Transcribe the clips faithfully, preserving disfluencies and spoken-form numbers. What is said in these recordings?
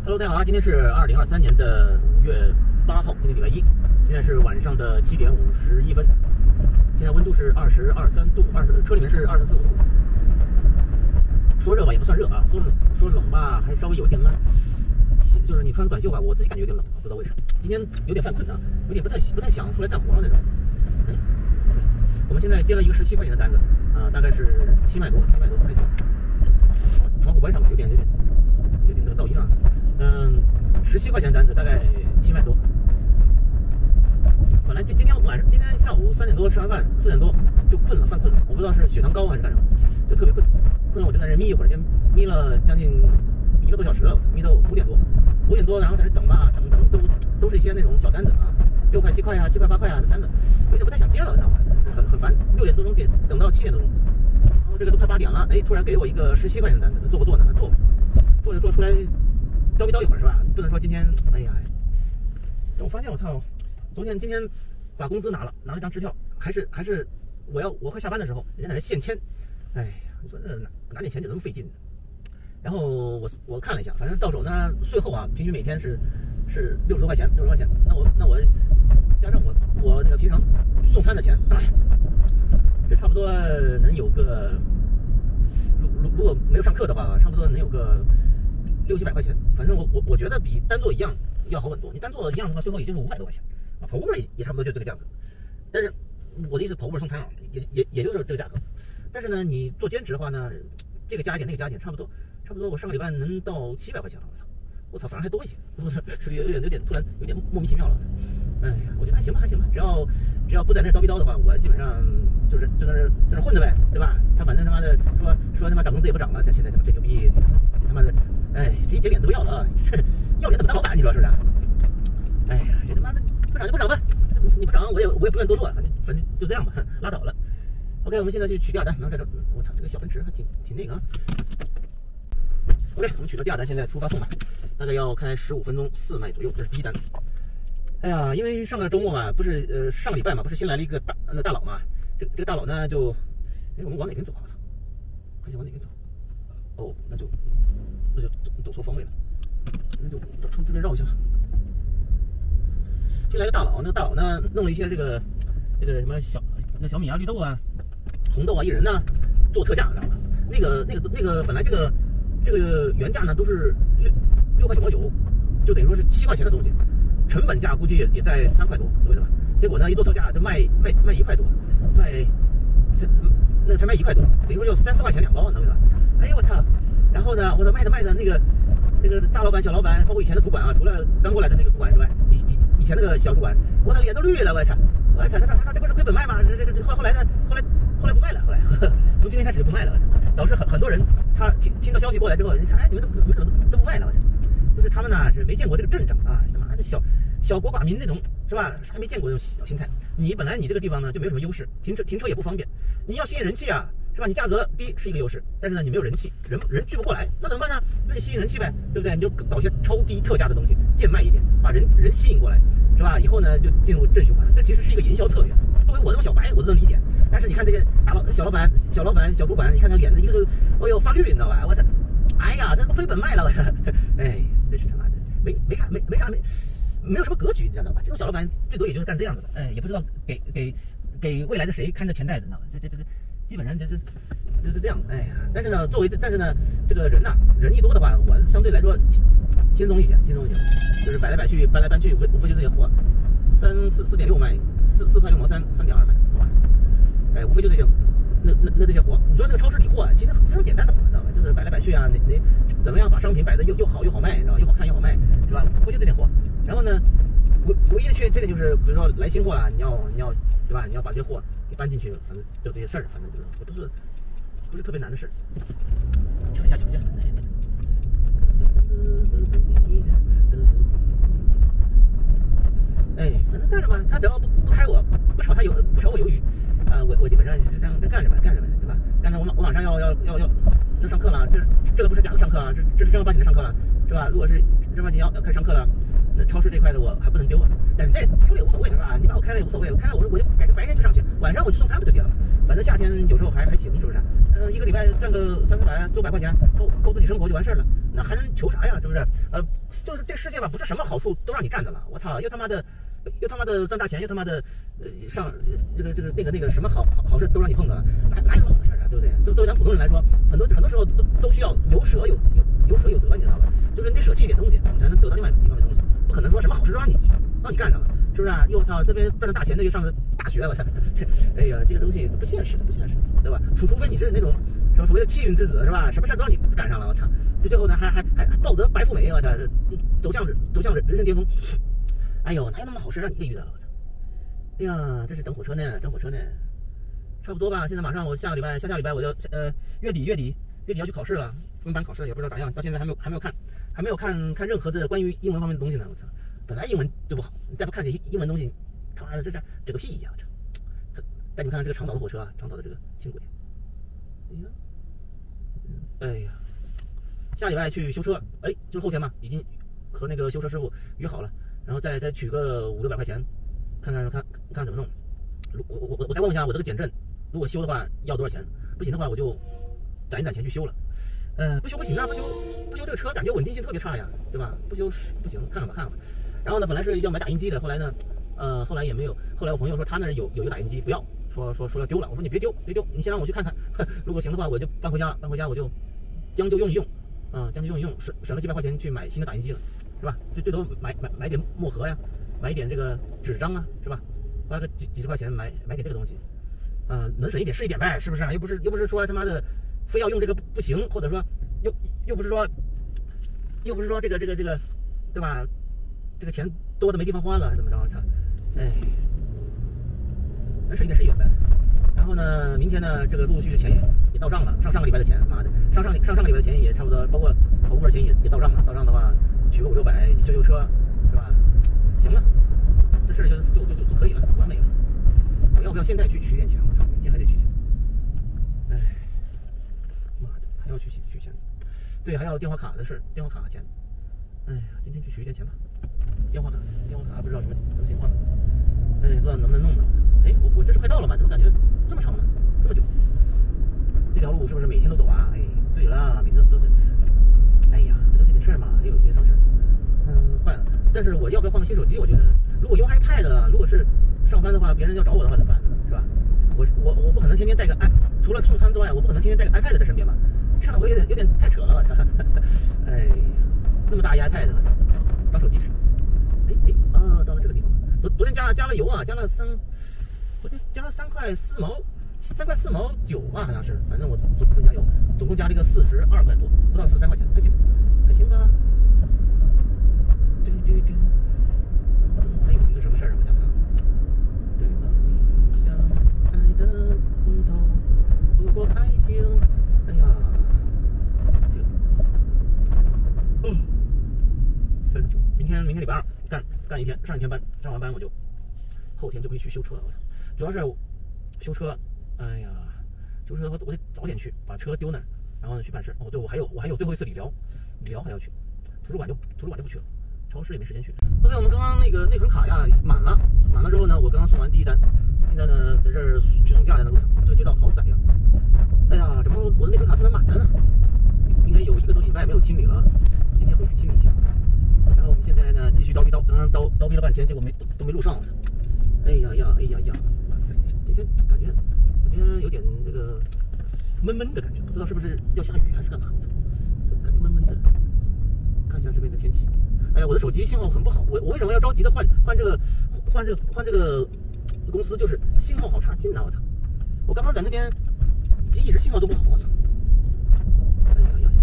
Hello， 大家好啊！今天是二零二三年的五月八号，今天礼拜一，现在是晚上的七点五十一分，现在温度是二十二三度，二十车里面是二十四五度。说热吧也不算热啊，说冷说冷吧还稍微有点闷，就是你穿短袖吧，我自己感觉有点冷，不知道为啥。今天有点犯困啊，有点不太不太想出来干活了那种。哎 ，OK， 我们现在接了一个十七块钱的单子，啊、呃，大概是七麦多，七麦多还行。窗户关上吧，有点有点有点那个噪音啊。嗯，十七块钱的单子，大概七麦多。本来今今天晚上，今天下午三点多吃完饭，四点多就困了，犯困了。我不知道是血糖高还是干什么，就特别困。困了我就在这眯一会儿，就眯了将近一个多小时了，眯到五点多。五点多，然后在这等吧，等等，都都是一些那种小单子啊，六块、七块啊、七块、八块啊的单子，有点不太想接了，你知道吗？很很烦。六点多钟点等到七点多钟，然后这个都快八点了，哎，突然给我一个十七块钱的单子，那做不做呢？做，做着做出来。叨逼叨一会儿是吧？不能说今天，哎呀，我发现我操，昨天今天把工资拿了，拿了一张支票，还是还是我要我快下班的时候，人家在这现签，哎呀，你说这拿拿点钱就这么费劲。然后我我看了一下，反正到手呢，税后啊，平均每天是是六十多块钱，六十块钱。那我那我加上我我那个平常送餐的钱，这差不多能有个，如如如果没有上课的话，差不多能有个。六七百块钱，反正我我我觉得比单做一样要好很多。你单做一样的话，最后也就是五百多块钱啊，跑 Uber 也也差不多就这个价格。但是我的意思，跑 Uber 送餐啊，也也也就是这个价格。但是呢，你做兼职的话呢，这个加一点，那个加一点，差不多差不多。我上个礼拜能到七百块钱了，我操，我操，反而还多一些，是不是有点有点突然有点莫名其妙了？哎呀，我觉得还行吧，还行吧，只要只要不在那叨逼叨的话，我基本上就是就在那在那混着呗，对吧？他反正他妈的说说他妈涨工资也不涨了，他现在他妈真牛逼，你他妈的。哎，这一点脸都不要了啊！要脸怎么当老板？你说是不是？哎呀，这他妈的不涨就不涨吧，你不涨我也我也不愿多做，反正反正就这样吧，拉倒了。OK， 我们现在去取第二单，然后在这，我操，这个小奔驰还挺挺那个啊。OK， 我们取到第二单，现在出发送吧，大概要开十五分钟，四迈左右，这是第一单。哎呀，因为上个周末嘛，不是呃上个礼拜嘛，不是新来了一个大那大佬嘛，这这个大佬呢就，哎，我们往哪边走啊？我操，看一下往哪边走。哦，那就。那就走错方位了，那就从这边绕一下。进来个大佬，那个大佬呢弄了一些这个这个什么小那小米啊、绿豆啊、红豆啊、薏仁呢做特价，知道吧？那个那个那个本来这个这个原价呢都是六六块九毛九，就等于说是七块钱的东西，成本价估计也也在三块多，对吧？结果呢一做特价就卖卖卖一块多，卖那才卖一块多，等于说就三四块钱两包，对吧？哎呦我操！然后呢，我的卖的卖的那个那个大老板、小老板，包括以前的主管啊，除了刚过来的那个主管之外，以以以前那个小主管，我的脸都绿了，我操！我操，他他他这不是亏本卖吗？这这这后后来呢？后来后来不卖了，后来呵呵从今天开始就不卖了，导致很很多人他听听到消息过来之后，你看哎，你们都你们怎么都不卖了？我操！就是他们呢是没见过这个阵仗啊，他妈的小小国寡民那种是吧？还没见过这种小心态。你本来你这个地方呢就没有什么优势，停车停车也不方便，你要吸引人气啊。是吧？你价格低是一个优势，但是呢，你没有人气，人人聚不过来，那怎么办呢？那你吸引人气呗，对不对？你就搞些超低特价的东西，贱卖一点，把人人吸引过来，是吧？以后呢，就进入正循环。这其实是一个营销策略。作为我这么小白，我都能理解。但是你看这些大老小老板、小老板、小主管，你看看脸的一个，哎呦发绿，你知道吧？我操！哎呀，这都亏本卖了，我操！哎，真是他妈的，没没看没没啥没没有什么格局，你知道吧？这种小老板最多也就是干这样的了，哎，也不知道给给给未来的谁看着钱袋子，你知道吧？这这这这。基本上就是就是这样，哎呀，但是呢，作为但是呢，这个人呐、啊，人一多的话，我相对来说轻松一些，轻松一些，就是摆来摆去，搬来搬去，无非无非就这些活，三四四点六卖，四四块六毛三，三点二卖，四块，哎，无非就这些，那那那这些活，你说那个超市理货啊，其实非常简单的活，你知道吧？就是摆来摆去啊，你你怎么样把商品摆的又又好又好卖，你知道吧？又好看又好卖，是吧？无非就这点活，然后呢，唯唯一的缺缺点就是，比如说来新货了，你要你要对吧？你要把这些货。搬进去，反正就这些事儿，反正就是也不是不是特别难的事儿。抢一下，抢一下。哎，反正干着吧，他只要不不开我，不炒他有不炒我鱿鱼，啊、呃，我我基本上就这样干着吧，干着吧，对吧？干着我马我马上要要要要要上课了，这这个不是假的上课啊，这这是正儿八经的上课了，是吧？如果是正儿八经要要开始上课了。那超市这块的我还不能丢啊，但你这丢了也无所谓是吧？你把我开了也无所谓，我开了我我就改成白天就上去，晚上我去送餐不就结了？反正夏天有时候还还行，是不是？嗯、呃，一个礼拜赚个三四百、四五百块钱，够够自己生活就完事儿了。 那还能求啥呀？是不是？呃，就是这世界吧，不是什么好处都让你占着了。我操，又他妈的，又他妈的赚大钱，又他妈的，呃，上这个这个那个那个什么好好好事都让你碰到了，哪哪有那么好事啊？对不对？就对于咱普通人来说，很多很多时候都都需要有舍有有有舍有得，你知道吧？就是你得舍弃一点东西，你才能得到另外一方面的东西。不可能说什么好事都让你让你干上了，是不是啊？又操这边赚着大钱，那边上着大学，我操，这哎呀，这个东西不现实，不现实，对吧？除除非你是那种什么所谓的气运之子，是吧？什么事都让你赶上了，我操！就最后呢，还还还还抱得白富美，我操，走向走向人生巅峰。哎呦，哪有那么好事让你给遇到了？我操！哎呀，这是等火车呢，等火车呢，差不多吧。现在马上我下个礼拜，下下礼拜我就呃月底月底月底要去考试了，分班考试也不知道咋样，到现在还没有还没有看，还没有看看任何的关于英文方面的东西呢。我操！本来英文就不好，你再不看点英文东西，他妈的这这这个屁呀！这带你们看看这个长岛的火车啊，长岛的这个轻轨。哎呀，哎呀，下礼拜去修车，哎，就是后天嘛，已经和那个修车师傅约好了，然后再再取个五六百块钱，看看看看怎么弄。我我我我再问一下我这个减震，如果修的话要多少钱？不行的话我就攒一攒钱去修了。呃，不修不行啊，不修不修这个车感觉稳定性特别差呀，对吧？不修不行，看看吧看看吧。然后呢，本来是要买打印机的，后来呢，呃，后来也没有。后来我朋友说他那有有一个打印机，不要，说说说要丢了。我说你别丢，别丢，你先让我去看看。如果行的话，我就搬回家，搬回家我就将就用一用，啊、呃，将就用一用，省省了几百块钱去买新的打印机了，是吧？最最多买买买点墨盒呀，买一点这个纸张啊，是吧？花个几几十块钱买买点这个东西，啊、呃，能省一点是一点呗，是不是啊？又不是又不是说他妈的非要用这个不行，或者说又又不是说又不是说这个这个这个，对吧？这个钱多的没地方花了，怎么着？他，哎，能省一点是一点呗。然后呢，明天呢，这个陆陆续续的钱也也到账了。上上个礼拜的钱，妈的，上上上上个礼拜的钱也差不多，包括跑 Uber 钱也也到账了。到账的话，取个五六百修修车，是吧？行了，这事就就就就就可以了，完美了。我要不要现在去取点钱？我操，明天还得取钱。哎，妈的，还要去取钱。对，还要电话卡的事，电话卡钱。哎呀，今天去取一点钱吧。电话卡，电话卡不知道什么什么情况呢？哎，不知道能不能弄呢？哎，我我这是快到了吗？怎么感觉这么长呢？这么久？这条路是不是每天都走啊？哎，对了，每天都都，哎呀，不就这点事儿嘛，还有一些脏事儿。嗯，坏了。但是我要不要换个新手机？我觉得，如果用 iPad， 如果是上班的话，别人要找我的话怎么办呢？是吧？我我我不可能天天带个 i， 除了送餐之外，我不可能天天带个 iPad 在身边吧？这样我有点有点太扯了，我操！哎，那么大一 iPad， 当手机使。哎哎啊，到了这个地方了。昨昨天加了加了油啊，加了三，昨天加了三块四毛，三块四毛九吧，好像是。反正我昨昨天加油，总共加了一个四十二块多，不到四十三块钱，还行，还行吧。对对对，还有一个什么事儿？我想看。对吧？你像爱的pun头，如果爱情，哎呀，这个，哦，三十九，明天明天礼拜二。干干一天，上一天班，上完班我就后天就可以去修车了。我操，主要是修车，哎呀，修车我我得早点去，把车丢那儿，然后呢去办事。哦，对，我还有我还有最后一次理疗，理疗还要去，图书馆就图书馆就不去了，超市也没时间去。OK， 我们刚刚那个内存卡呀满了，满了之后呢，我刚刚送完第一单，现在呢在这儿去送第二单的路上，这个街道好窄呀！哎呀，怎么我的内存卡突然满了呢？应该有一个多礼拜没有清理了，今天回去清理一下。然后我们现在呢继续叨逼叨，刚刚叨叨逼了半天，结果没都都没录上。哎呀呀，哎呀呀，哇塞！今天感觉感觉有点那个闷闷的感觉，不知道是不是要下雨还是干嘛？我感觉闷闷的。看一下这边的天气。哎呀，我的手机信号很不好，我我为什么要着急的换换这个换这个换这个公司？就是信号好差劲啊！我操！我刚刚在那边一直信号都不好，我操！哎呀呀！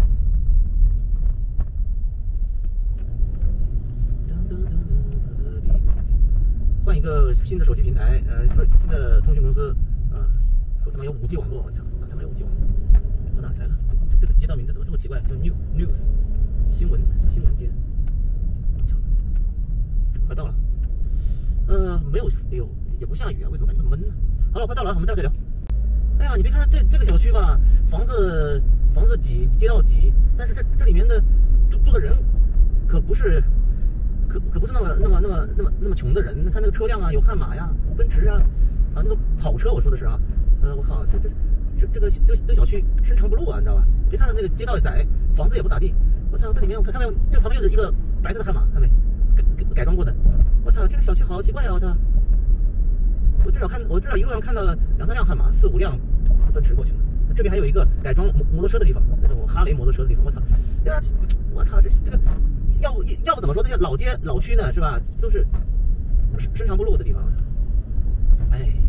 换一个新的手机平台，呃，不是新的通讯公司，呃，说他妈有 五 G 网络，我操，那他妈有 五 G 网络，跑哪来了？这个街道名字怎么这么奇怪？叫 New News 新闻新闻街，操，快到了，呃，没有，哎呦，也不下雨啊，为什么感觉这么闷呢？好了，快到了，我们待会再聊。哎呀，你别看这这个小区吧，房子房子挤，街道挤，但是这这里面的住住的人可不是。可可不是那么那么那么那么那么穷的人，看那个车辆啊，有悍马呀、奔驰啊，啊那种跑车，我说的是啊，呃，我靠，这这这这个这个这个小区深藏不露啊，你知道吧？别看它那个街道也窄，房子也不咋地。我操，这里面我看看没有，这旁边有一个白色的悍马，看没？改改改装过的。我操，这个小区好奇怪啊！我操，我至少看我至少一路上看到了两三辆悍马，四五辆奔驰过去了。这边还有一个改装摩摩托车的地方，那种哈雷摩托车的地方。我操，呀，我操，这这个要不要不怎么说这些老街老区呢，是吧？都是深深藏不露的地方。哎呀。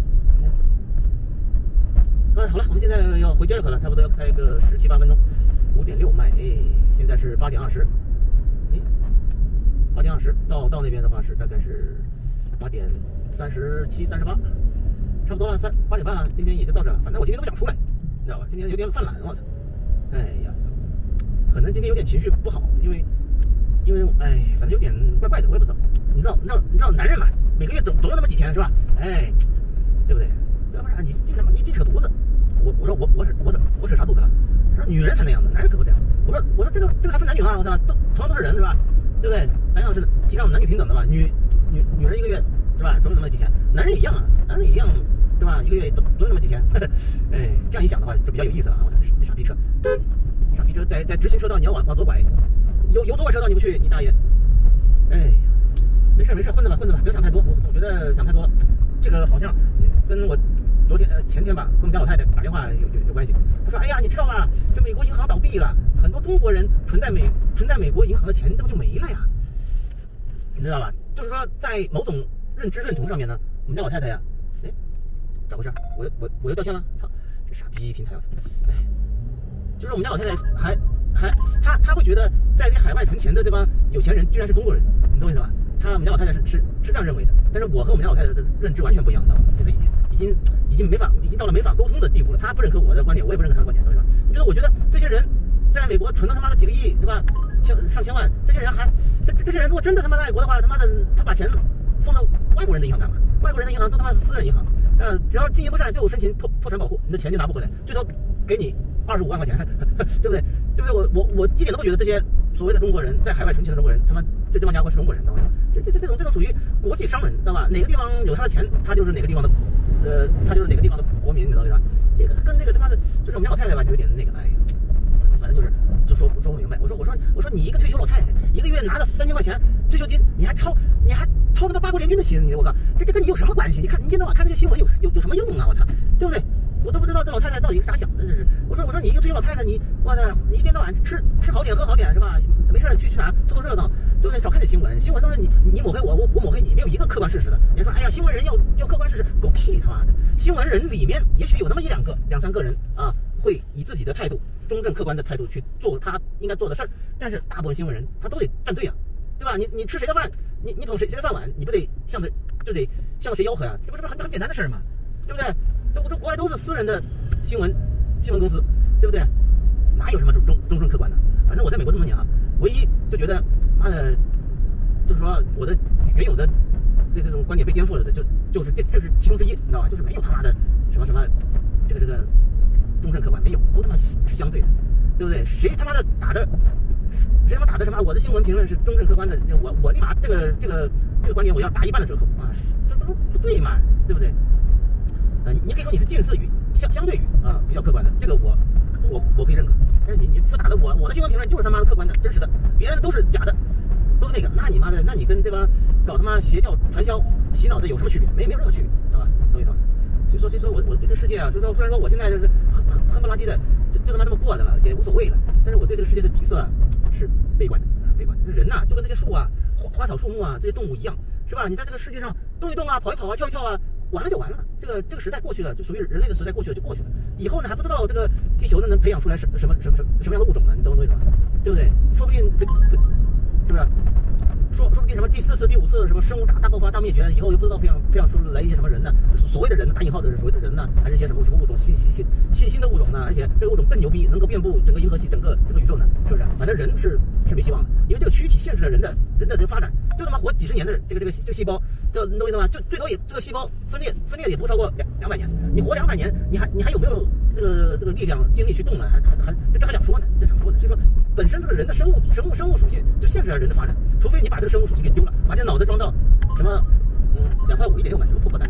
嗯，好了，我们现在要回杰瑞克了，差不多要开个十七八分钟，五点六迈，哎，现在是八点二十，哎，八点二十到到那边的话是大概是八点三十七、三十八，差不多了，三八点半啊，今天也就到这了。反正我今天都不想出来，你知道吧？今天有点犯懒，我操，哎呀，可能今天有点情绪不好，因为因为哎，反正有点怪怪的，我也不知道，你知道你知道你知道男人嘛，每个月总总有那么几天是吧？哎，对不对？这玩意儿你净他妈你净扯犊子。我我说我我是我扯我扯啥犊子了？他说女人才那样的，男人可不这样。我说我说这个这个还分男女啊！我操，都同样都是人是吧？对不对？咱要是提倡男女平等的吧，女女女人一个月是吧，总有那么几天，男人也一样啊，男人也一样对吧？一个月总总有那么几天。哎，这样一想的话就比较有意思了啊！我操，这傻逼车，傻逼车在在直行车道你要往往左拐，有有左拐车道你不去，你大爷！哎，没事没事，混着吧混着吧，不要想太多。我总觉得想太多了，这个好像跟我。昨天呃前天吧，跟我们家老太太打电话有有有关系。她说：“哎呀，你知道吧？这美国银行倒闭了，很多中国人存在美存在美国银行的钱，这不就没了呀？你知道吧？就是说，在某种认知认同上面呢，我们家老太太呀，哎，咋回事？我我我又掉线了？操，这傻逼平台！哎，就是我们家老太太还还她她会觉得，在这海外存钱的这帮有钱人居然是中国人，你懂我意思吧？她我们家老太太是是是这样认为的，但是我和我们家老太太的认知完全不一样，你知道吗？现在已经。”已经已经没法，已经到了没法沟通的地步了。他不认可我的观点，我也不认可他的观点，对吧？我觉得，我觉得这些人在美国存了他妈的几个亿，对吧？千上千万，这些人还，这这些人如果真的他妈的爱国的话，他妈的他把钱放到外国人的银行干嘛？外国人的银行都他妈是私人银行，呃，只要经营不善就申请破破产保护，你的钱就拿不回来，最多给你二十五万块钱，对不对？对不对？我我我一点都不觉得这些所谓的中国人在海外存钱的中国人，他们这这帮家伙是中国人，知道吗？这这这种这种属于国际商人，知道吧？哪个地方有他的钱，他就是哪个地方的。呃，他就是哪个地方的国民，你知道吧？这个跟那个他妈的，就是我们家老太太吧，就有点那个，哎呀，反正就是就说说不明白。我说我说我说你一个退休老太太，一个月拿着三千块钱退休金，你还超你还超他妈八国联军的薪，你我靠，这这跟你有什么关系？你看你一天到晚看这些新闻有有有什么用啊？我操，对不对？我都不知道这老太太到底是咋想的，这是。我说我说你一个退休老太太，你我的你一天到晚吃吃好点喝好点是吧？没事去去哪凑凑热闹，对不对？少看点新闻，新闻都是你你抹黑我，我我抹黑你，没有一个客观事实的。你说哎呀，新闻人要要客观事实，狗屁他妈的！新闻人里面也许有那么一两个、两三个人啊，会以自己的态度、中正客观的态度去做他应该做的事儿，但是大部分新闻人他都得站队啊，对吧？你你吃谁的饭，你你捧谁谁的饭碗，你不得向着就得向着谁吆喝呀？这不是很很简单的事儿吗？对不对？这这国外都是私人的新闻新闻公司，对不对？哪有什么中中中正客观的？反正我在美国这么多年啊，唯一就觉得妈的，就是说我的原有的对这种观点被颠覆了的，就就是这这是其中之一，你知道吧？就是没有他妈的什么什么这个这个中正客观，没有，都他妈是相对的，对不对？谁他妈的打着谁他妈打着什么我的新闻评论是中正客观的，我我立马这个这个这个观点我要打一半的折扣啊，这都不对嘛，对不对？呃，你可以说你是近似于相相对于啊、呃、比较客观的，这个我我我可以认可。但是你你不打的我我的新闻评论就是他妈的客观的真实的，别人的都是假的，都是那个，那你妈的，那你跟这帮搞他妈邪教传销洗脑的有什么区别？没没有任何区别，对吧？懂我意思吧？所以说所以说我我对这个世界啊，所以说虽然说我现在就是哼哼哼不拉几的就就他妈这么过的了，也无所谓了，但是我对这个世界的底色啊是悲观的啊，悲观的。人呐、啊、就跟这些树啊、花花草树木啊这些动物一样，是吧？你在这个世界上动一动啊、跑一跑啊、跳一跳啊。完了就完了，这个这个时代过去了，就属于人类的时代过去了就过去了。以后呢还不知道这个地球呢能培养出来什什么什么什么什么样的物种呢？你懂我意思吧？对不对？说不定这这是不是？说说不定什么第四次、第五次什么生物大大爆发、大灭绝，以后又不知道培养培养出来一些什么人呢？所谓的人呢，打引号的是所谓的人呢，还是一些什么什么物种新新新新新的物种呢？而且这个物种更牛逼，能够遍布整个银河系、整个整个宇宙呢，是不是？反正人是是没希望的，因为这个躯体限制了人的人的这个发展，就他妈活几十年的这个这个这个细胞，这你懂我意思吗？就最多也这个细胞分裂分裂也不超过两两百年，你活两百年，你还你还有没有这个这个力量精力去动呢？还还还这这还两说呢，这两说呢。所以说，本身这个人的生物生物生物属性就限制了人的发展，除非你把这个生物属性给丢了，把你的脑子装到什么嗯两块五一点六买什么破破蛋，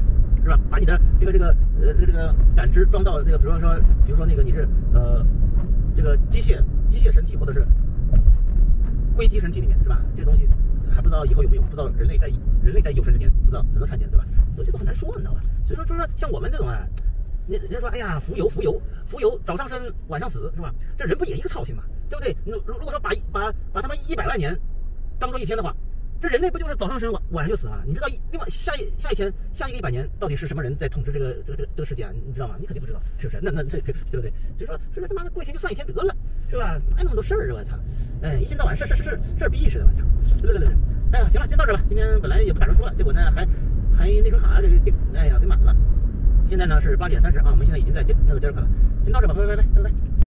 是吧？把你的这个这个呃这个这个感知装到这个，比如说比如说那个你是呃这个机械机械身体或者是硅基身体里面，是吧？这个东西还不知道以后有没有，不知道人类在人类在有生之年不知道能不能看见，对吧？所以这都很难说，你知道吧？所以说就是说像我们这种啊，人人家说哎呀浮游浮游浮游早上生晚上死，是吧？这人不也一个操性嘛，对不对？如如果说把把把他们一百万年当做一天的话，这人类不就是早上生晚晚上就死吗？你知道另外下一下一天下一个一百年到底是什么人在统治这个这个这个这个世界啊？你知道吗？你肯定不知道，是不是？那那这对不对？所以说所以说他妈的过一天就算一天得了，是吧？哪有那么多事儿啊？我操！哎，一天到晚事事事事事儿逼似的，我操！对对对对，哎呀，行了，先到这吧。今天本来也不打算说了，结果呢还还内存卡给给哎呀给满了。现在呢是八点三十啊，我们现在已经在那个接着看了。先到这吧，拜拜拜拜拜拜。